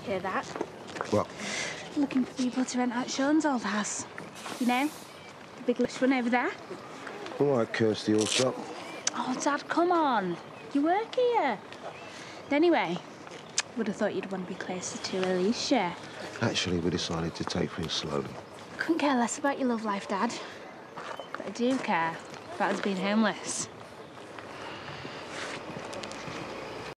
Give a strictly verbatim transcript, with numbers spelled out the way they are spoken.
Hear that? What? Looking for people to rent out Sean's old house. You know? The big lush one over there. All right, Kirsty Allsop. Oh, Dad, come on. You work here. Anyway, would have thought you'd want to be closer to Alicia. Actually, we decided to take things slowly. Couldn't care less about your love life, Dad. But I do care about us being homeless.